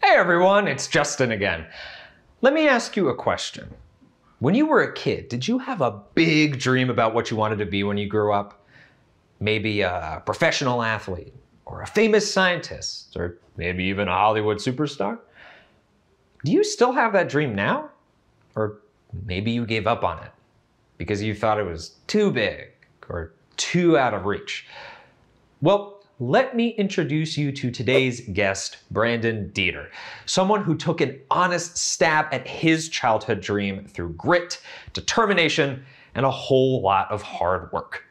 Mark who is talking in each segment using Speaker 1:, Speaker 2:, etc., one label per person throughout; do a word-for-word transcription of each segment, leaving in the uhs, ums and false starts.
Speaker 1: Hey everyone, it's Justin again. Let me ask you a question. When you were a kid, did you have a big dream about what you wanted to be when you grew up? Maybe a professional athlete, or a famous scientist, or maybe even a Hollywood superstar? Do you still have that dream now? Or maybe you gave up on it because you thought it was too big or too out of reach? Well, let me introduce you to today's guest, Brandon Dieter, someone who took an honest stab at his childhood dream through grit, determination, and a whole lot of hard work.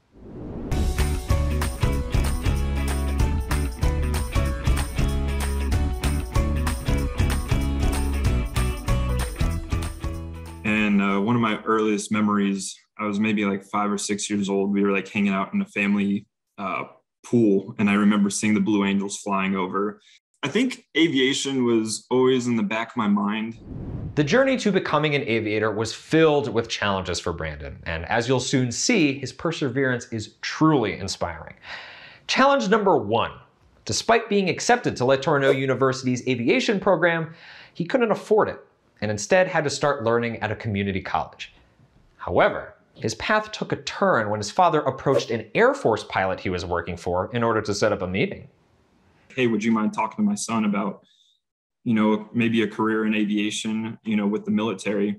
Speaker 2: And uh, one of my earliest memories, I was maybe like five or six years old. We were like hanging out in a family uh, pool, and I remember seeing the Blue Angels flying over. I think aviation was always in the back of my mind.
Speaker 1: The journey to becoming an aviator was filled with challenges for Brandon, and as you'll soon see, his perseverance is truly inspiring. Challenge number one. Despite being accepted to Letourneau University's aviation program, he couldn't afford it, and instead had to start learning at a community college. However, his path took a turn when his father approached an Air Force pilot he was working for in order to set up a meeting.
Speaker 2: Hey, would you mind talking to my son about, you know, maybe a career in aviation, you know, with the military?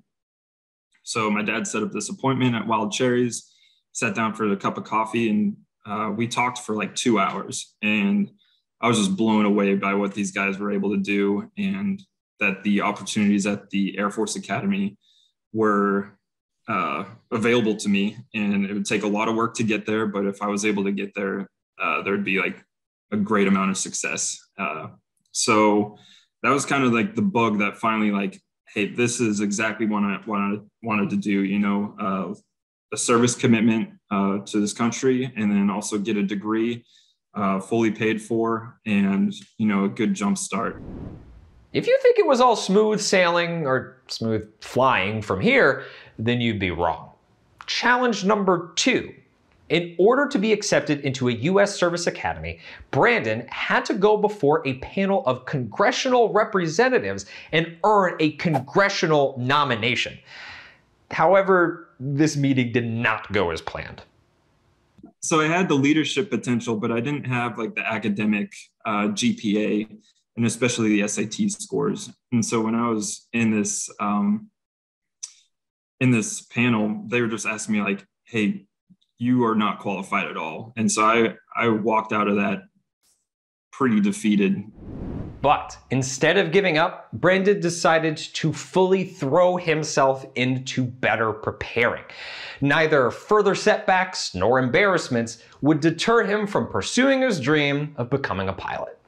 Speaker 2: So my dad set up this appointment at Wild Cherries, sat down for a cup of coffee, and uh, we talked for like two hours. And I was just blown away by what these guys were able to do, and that the opportunities at the Air Force Academy were uh, available to me. And it would take a lot of work to get there, but if I was able to get there, uh, there'd be like a great amount of success. Uh, so that was kind of like the bug that finally like, hey, this is exactly what I wanted, wanted to do, you know, uh, a service commitment uh, to this country, and then also get a degree uh, fully paid for, and, you know, a good jump start.
Speaker 1: If you think it was all smooth sailing or smooth flying from here, then you'd be wrong. Challenge number two. In order to be accepted into a U S Service Academy, Brandon had to go before a panel of congressional representatives and earn a congressional nomination. However, this meeting did not go as planned.
Speaker 2: So I had the leadership potential, but I didn't have like the academic uh, G P A, and especially the S A T scores. And so when I was in this um, in this panel, they were just asking me like, hey, you are not qualified at all. And so I, I walked out of that pretty defeated.
Speaker 1: But instead of giving up, Brandon decided to fully throw himself into better preparing. Neither further setbacks nor embarrassments would deter him from pursuing his dream of becoming a pilot.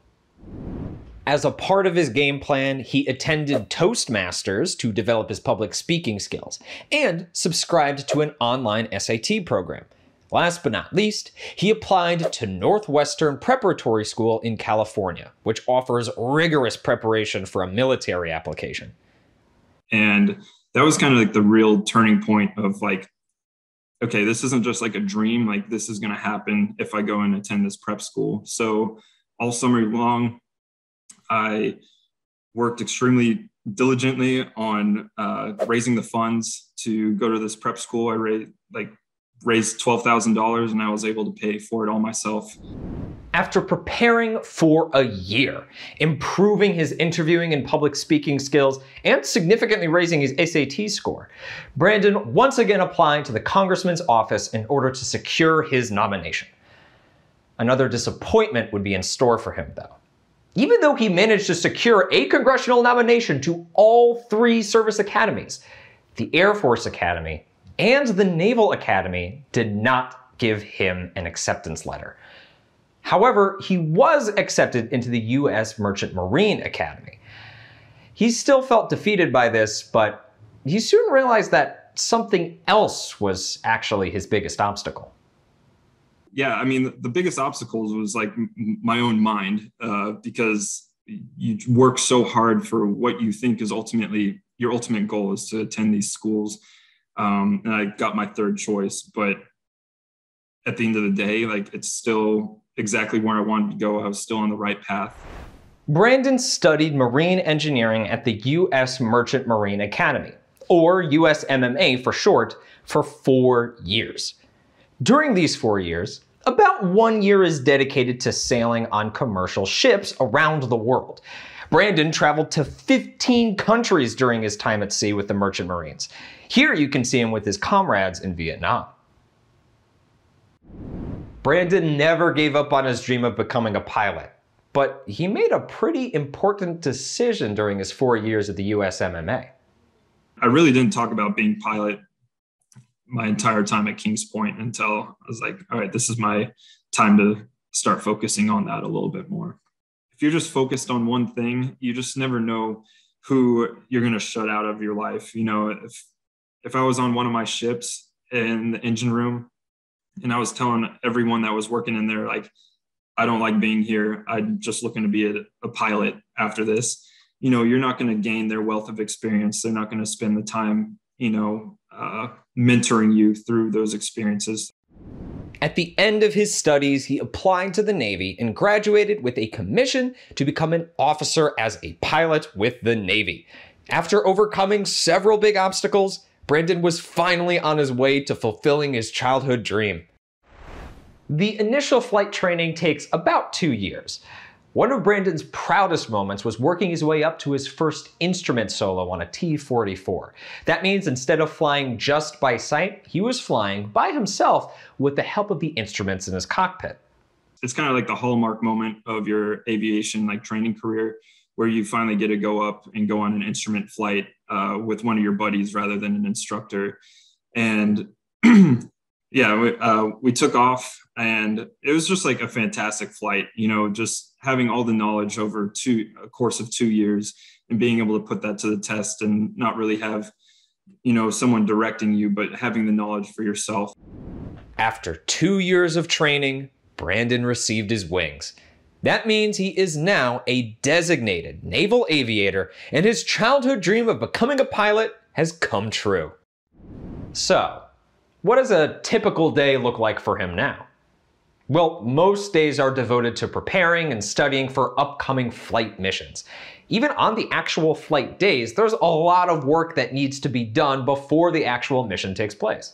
Speaker 1: As a part of his game plan, he attended Toastmasters to develop his public speaking skills and subscribed to an online S A T program. Last but not least, he applied to Northwestern Preparatory School in California, which offers rigorous preparation for a military application.
Speaker 2: And that was kind of like the real turning point of like, okay, this isn't just like a dream, like this is going to happen if I go and attend this prep school. So all summer long, I worked extremely diligently on uh, raising the funds to go to this prep school. I raised like raised twelve thousand dollars, and I was able to pay for it all myself.
Speaker 1: After preparing for a year, improving his interviewing and public speaking skills, and significantly raising his S A T score, Brandon once again applied to the congressman's office in order to secure his nomination. Another disappointment would be in store for him, though. Even though he managed to secure a congressional nomination to all three service academies, the Air Force Academy and the Naval Academy did not give him an acceptance letter. However, he was accepted into the U S Merchant Marine Academy. He still felt defeated by this, but he soon realized that something else was actually his biggest obstacle.
Speaker 2: Yeah, I mean, the biggest obstacles was like my own mind, uh, because you work so hard for what you think is ultimately your ultimate goal is to attend these schools. Um, and I got my third choice, but at the end of the day, like it's still exactly where I wanted to go. I was still on the right path.
Speaker 1: Brandon studied marine engineering at the U S Merchant Marine Academy, or U S M M A for short, for four years. During these four years, about one year is dedicated to sailing on commercial ships around the world. Brandon traveled to fifteen countries during his time at sea with the Merchant Marines. Here you can see him with his comrades in Vietnam. Brandon never gave up on his dream of becoming a pilot, but he made a pretty important decision during his four years at the U S M M A.
Speaker 2: I really didn't talk about being pilot my entire time at Kings Point until I was like, all right, this is my time to start focusing on that a little bit more. If you're just focused on one thing, you just never know who you're going to shut out of your life. You know, if if I was on one of my ships in the engine room and I was telling everyone that was working in there, like, I don't like being here, I'm just looking to be a, a pilot after this, you know, you're not going to gain their wealth of experience. They're not going to spend the time, you know, uh, mentoring you through those experiences.
Speaker 1: At the end of his studies, he applied to the Navy and graduated with a commission to become an officer as a pilot with the Navy. After overcoming several big obstacles, Brandon was finally on his way to fulfilling his childhood dream. The initial flight training takes about two years. One of Brandon's proudest moments was working his way up to his first instrument solo on a T forty-four. That means instead of flying just by sight, he was flying by himself with the help of the instruments in his cockpit.
Speaker 2: It's kind of like the hallmark moment of your aviation like training career, where you finally get to go up and go on an instrument flight uh, with one of your buddies rather than an instructor. And yeah, we, uh, we took off, and it was just like a fantastic flight, you know, just having all the knowledge over two, a course of two years and being able to put that to the test and not really have, you know, someone directing you, but having the knowledge for yourself.
Speaker 1: After two years of training, Brandon received his wings. That means he is now a designated naval aviator, and his childhood dream of becoming a pilot has come true. So, what does a typical day look like for him now? Well, most days are devoted to preparing and studying for upcoming flight missions. Even on the actual flight days, there's a lot of work that needs to be done before the actual mission takes place.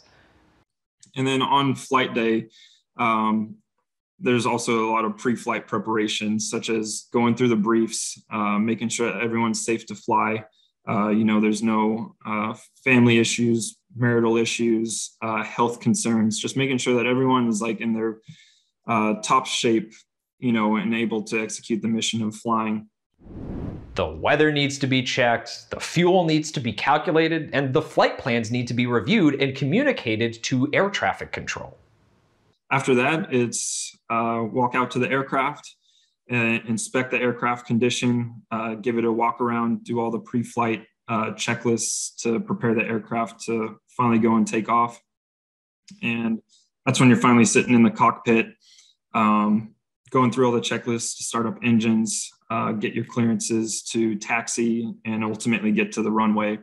Speaker 2: And then on flight day, um, there's also a lot of pre-flight preparations, such as going through the briefs, uh, making sure that everyone's safe to fly. Uh, you know, there's no uh, family issues, marital issues, uh, health concerns, just making sure that everyone is like in their uh, top shape, you know, and able to execute the mission of flying.
Speaker 1: The weather needs to be checked, the fuel needs to be calculated, and the flight plans need to be reviewed and communicated to air traffic control.
Speaker 2: After that, it's uh, walk out to the aircraft, and inspect the aircraft condition, uh, give it a walk around, do all the pre-flight uh, checklists to prepare the aircraft to finally go and take off. And that's when you're finally sitting in the cockpit, um, going through all the checklists to start up engines, uh, get your clearances to taxi, and ultimately get to the runway.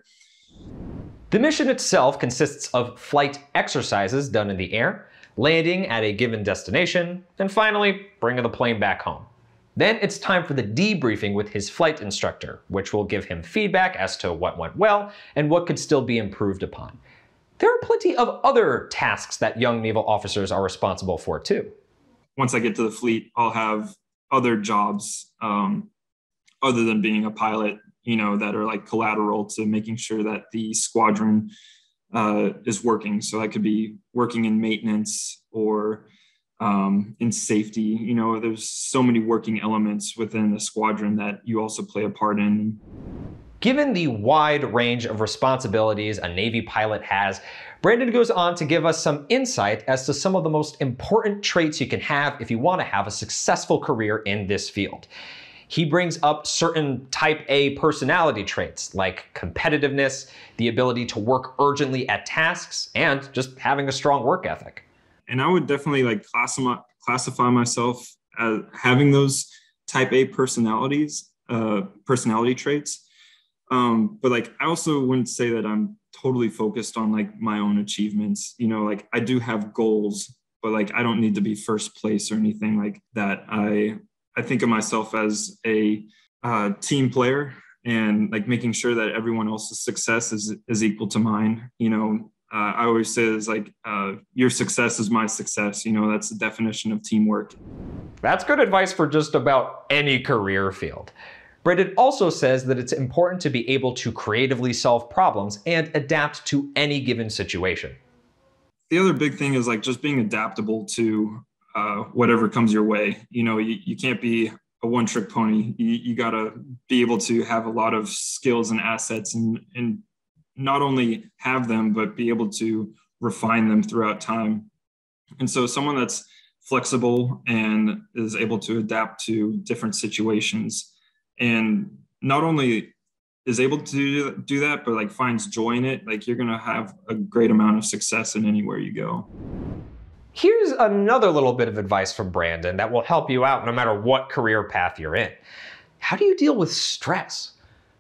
Speaker 1: The mission itself consists of flight exercises done in the air, landing at a given destination, and finally bringing the plane back home. Then it's time for the debriefing with his flight instructor, which will give him feedback as to what went well and what could still be improved upon. There are plenty of other tasks that young naval officers are responsible for too.
Speaker 2: Once I get to the fleet, I'll have other jobs um, other than being a pilot, you know, that are like collateral to making sure that the squadron uh, is working. So I could be working in maintenance or um, in safety. You know, there's so many working elements within the squadron that you also play a part in.
Speaker 1: Given the wide range of responsibilities a Navy pilot has, Brandon goes on to give us some insight as to some of the most important traits you can have if you want to have a successful career in this field. He brings up certain type A personality traits like competitiveness, the ability to work urgently at tasks, and just having a strong work ethic.
Speaker 2: And I would definitely like classify, classify myself as having those type A personalities, uh, personality traits. Um, but like, I also wouldn't say that I'm totally focused on like my own achievements. You know, like I do have goals, but like, I don't need to be first place or anything like that. I, I think of myself as a uh, team player and like making sure that everyone else's success is, is equal to mine. You know, uh, I always say is like, uh, your success is my success. You know, that's the definition of teamwork.
Speaker 1: That's good advice for just about any career field. Brandon also says that it's important to be able to creatively solve problems and adapt to any given situation.
Speaker 2: The other big thing is like just being adaptable to uh, whatever comes your way. You know, you, you can't be a one-trick pony. You, you got to be able to have a lot of skills and assets and, and not only have them, but be able to refine them throughout time. And so someone that's flexible and is able to adapt to different situations and not only is able to do that, but like finds joy in it, like you're going to have a great amount of success in anywhere you go.
Speaker 1: Here's another little bit of advice from Brandon that will help you out no matter what career path you're in. How do you deal with stress?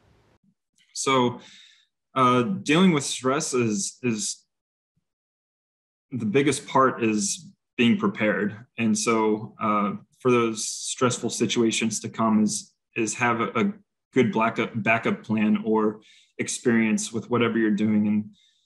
Speaker 2: So uh, dealing with stress is, is the biggest part is being prepared. And so uh, for those stressful situations to come is, is have a, a good backup, backup plan or experience with whatever you're doing. And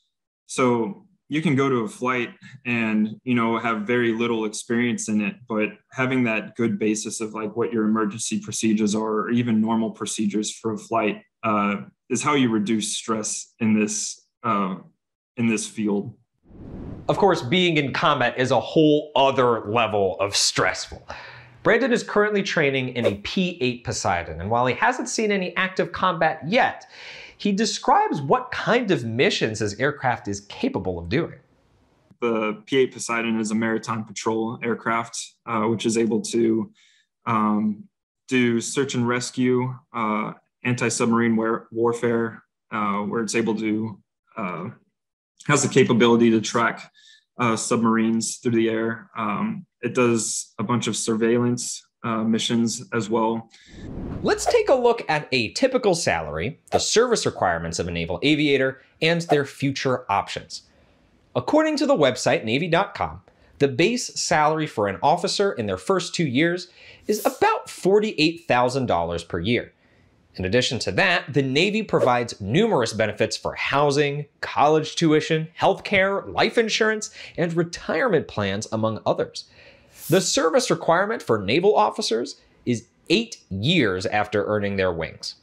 Speaker 2: so you can go to a flight and, you know, have very little experience in it, but having that good basis of like what your emergency procedures are, or even normal procedures for a flight, uh, is how you reduce stress in this, uh, in this field.
Speaker 1: Of course, being in combat is a whole other level of stressful. Brandon is currently training in a P eight Poseidon, and while he hasn't seen any active combat yet, he describes what kind of missions his aircraft is capable of doing.
Speaker 2: The P eight Poseidon is a maritime patrol aircraft, uh, which is able to um, do search and rescue, uh, anti-submarine war warfare, uh, where it's able to, uh, has the capability to track uh, submarines through the air. Um, it does a bunch of surveillance uh, missions as well.
Speaker 1: Let's take a look at a typical salary, the service requirements of a naval aviator, and their future options. According to the website Navy dot com, the base salary for an officer in their first two years is about forty-eight thousand dollars per year. In addition to that, the Navy provides numerous benefits for housing, college tuition, healthcare, life insurance, and retirement plans, among others. The service requirement for naval officers is eight years after earning their wings.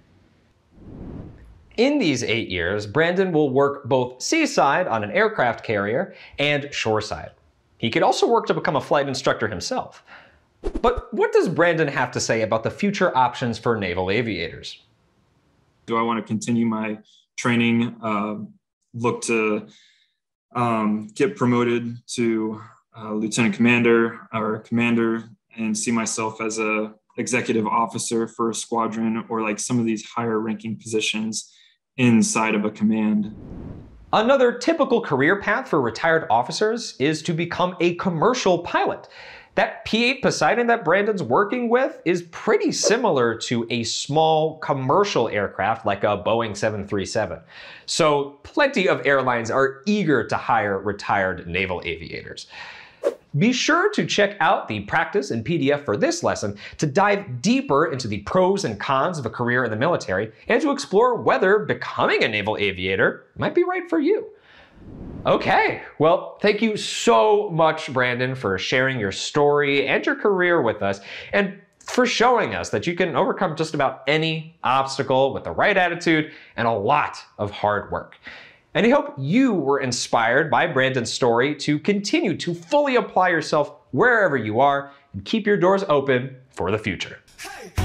Speaker 1: In these eight years, Brandon will work both seaside on an aircraft carrier and shoreside. He could also work to become a flight instructor himself. But what does Brandon have to say about the future options for naval aviators?
Speaker 2: Do I want to continue my training, uh, look to um, get promoted to uh, lieutenant commander or commander and see myself as a executive officer for a squadron, or like some of these higher ranking positions inside of a command?
Speaker 1: Another typical career path for retired officers is to become a commercial pilot. That P eight Poseidon that Brandon's working with is pretty similar to a small commercial aircraft like a Boeing seven thirty-seven. So plenty of airlines are eager to hire retired naval aviators. Be sure to check out the practice and P D F for this lesson to dive deeper into the pros and cons of a career in the military and to explore whether becoming a naval aviator might be right for you. Okay, well, thank you so much, Brandon, for sharing your story and your career with us, and for showing us that you can overcome just about any obstacle with the right attitude and a lot of hard work. And I hope you were inspired by Brandon's story to continue to fully apply yourself wherever you are and keep your doors open for the future. Hey.